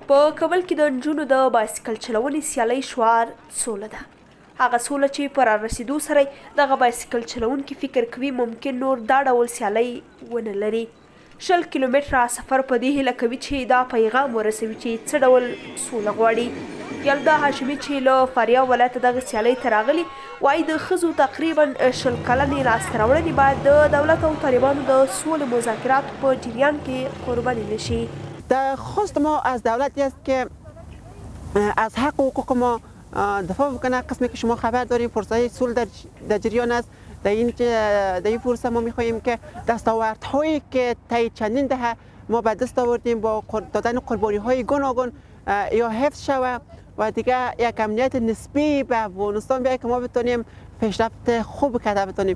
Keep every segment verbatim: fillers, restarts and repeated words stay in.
په کابل کې د نجونو د بایسکل چلونې سیالۍ شعار سوله ده. هغه سوله چې په رارسېدو سره دغه بایسکل چلونکي فکر کوي ممکن نور دا ډول سیالۍ ونه لري. شل کیلومتره سفر په دې هیله کوي چې دا پیغام ورسوي چې څه ډول سوله غواړي. یلدا هاشمي چې له فاریاب ولایته دغه سیالۍ ته راغلي وایي د ښځو تقریبا شل کلنې لاسته راوړنې باید د دولت او طالبانو د سولې مذاکراتو په جریان کې قربانی نشي. خواست ما از دولتی است که از حق و حقوق ما دفاع بکنه. قسمی که شما خبر داریم فرصت صلح در, در جریان است. در این در این فرصت ما میخواهیم که دستاوردهایی که طی چندین دهه ما به دست آوردیم با دادن قربانی های گوناگون یا حفظ شود و دیگه یک امنیت نسبی به افغانستان بیاید که ما بتونیم پیشرفت خوب کرده بتونیم.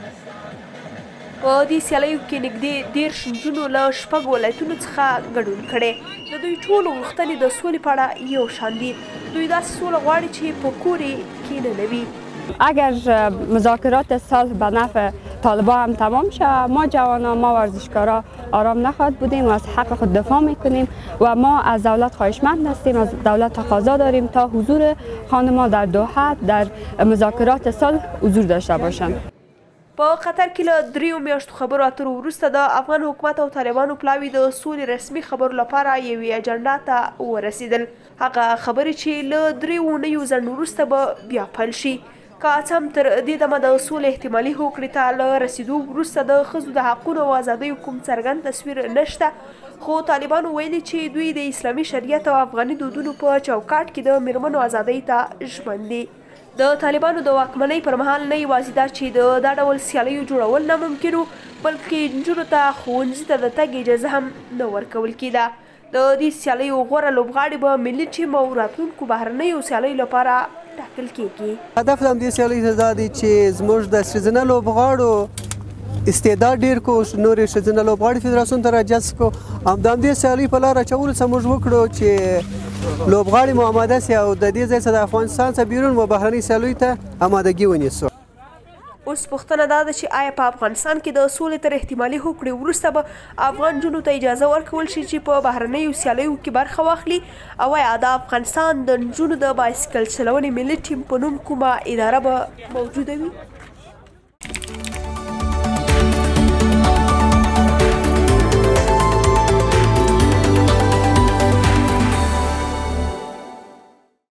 په دې سیالیو کې نږدې دېرش نجونو له شپږو ولایتونو څخه ګډون کړی. د دوی ټولو غوښتنې د سولې په اړه یو شان دي. دوی داسې سوله غواړي چې په کور یې کینه. اگر مذاکرات صلح به نفع طالبان هم تمام شود، ما جوانان ما ورزشکارا آرام نخواهد بودیم و از حق خود دفاع میکنیم و ما از دولت خواهشمند هستیم، از دولت تقاضا داریم تا حضور خانم‌ها در دوحه در مذاکرات صلح حضور داشته باشند. په قطر کې له دریو میاشتو خبرو اترو وروسته د افغان حکومت او طالبانو پلاوي د سولې رسمي خبرو لپاره یوې اجنډا ته ورسېدل. هغه خبرې چې له دریو اونیو ځنډ وروسته به بیا پیل شي. که څه هم تر دې دمه د سولې احتمالي هوکړې ته له رسېدو وروسته د ښځو د حقونو او ازادیو کوم څرګند تصویر نشته، خو طالبانو ویلي چې دوی د اسلامي شریعت او افغاني دودونو په چوکاټ کې د میرمنو ازادۍ ته ژمن دي. د طالبانو د واکمنۍ پر مهال نه یوازې دا چې د دا ډول سیالیو جوړول ناممکن وو، بلکې نجونو ته ښوونځي ته د تګ اجازه هم نه ورکول کېده. د دې سیالیو غوره لوبغاړي به ملي ټیم او راتلونکو بهرنیو سیالیو لپاره ټاکل کېږي. هدف د همدې سیالۍ دا دی چې زموږ د ښځینه لوبغاړو استعداد ډېر کړو، نورې ښځینه لوبغاړي فدراسیون ته راجذب کړو، او د همدې سیالۍ په لاره اچولو څه موږ وکړو چې لوبغاړي مو آماده سي او د دې ځای څخه د افغانستان څخه بیرون و بهرنۍ سیالیو ته آمادګي ونیسو. اوس پوښتنه دا ده چې آیا په افغانستان کې د سولې تر احتمالي هوکړې وروسته به افغان نجونو ته اجازه ورکول شي چې په بهرنیو سیالیو کې برخه واخلي، او آیا د افغانستان د نجونو د بایسکل چلونې ملي ټیم په نوم کومه اداره به موجوده وي؟